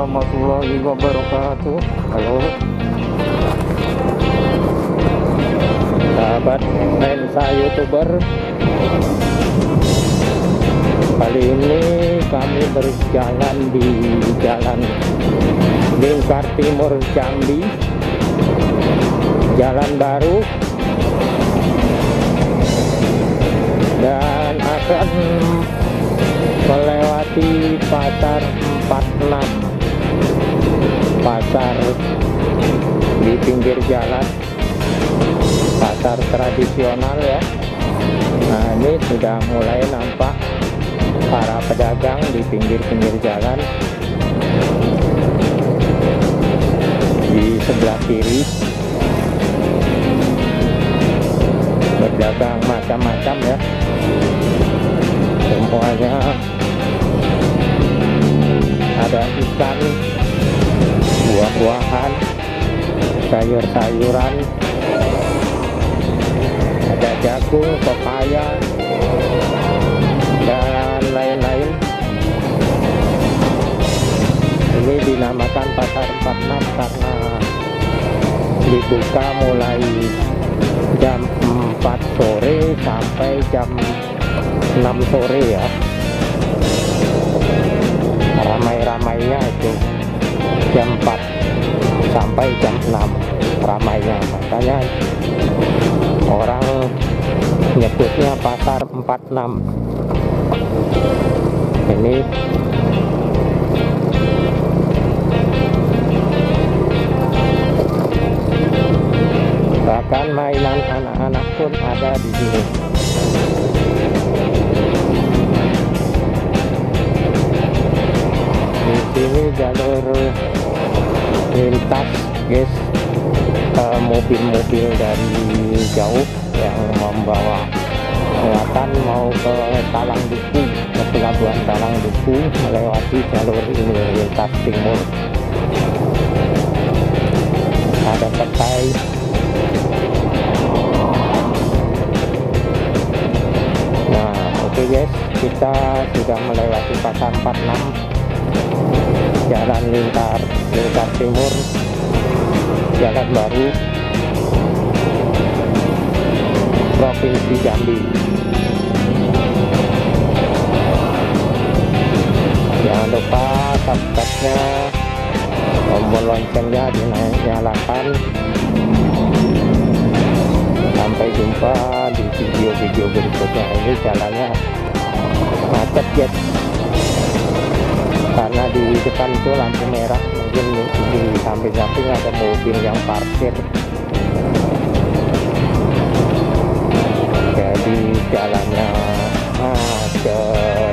warahmatullahi wabarakatuh. Halo sahabat lensa YouTuber. Kali ini kami berjalan di Jalan Lingkar Timur Jambi, jalan baru, dan akan melewati pasar 46, pasar di pinggir jalan, pasar tradisional ya. Nah, ini sudah mulai nampak para pedagang di pinggir-pinggir jalan. Di sebelah kiri berdagang macam-macam ya, semuanya ada ikan, buah-buahan, sayur-sayuran, ada jagung, pepaya, dan lain-lain. Ini dinamakan pasar 46 karena dibuka mulai jam 4 sore sampai jam 6 sore ya. Ramai-ramainya itu jam 4 sampai jam 6 ramainya, makanya orang nyebutnya pasar 46. Ini bahkan mainan anak-anak pun ada di sini. Di sini jalur lintas guys, mobil-mobil dari jauh yang membawa muatan mau ke Talang Duku, ke pelabuhan Talang Duku, melewati jalur ini lintas timur. Ada petai, nah oke guys, kita sudah melewati pasar 46, jalan lingkar timur, jalan baru, Provinsi Jambi. Jangan lupa subscribe-nya, tombol loncengnya dinyalakan. Sampai jumpa di video-video berikutnya. Ini jalannya macet guys, karena di depan itu lampu merah, mungkin di samping-samping ada mobil yang parkir, jadi jalannya macet.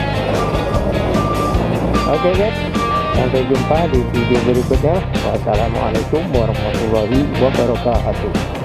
Oke guys, sampai jumpa di video berikutnya. Wassalamualaikum warahmatullahi wabarakatuh.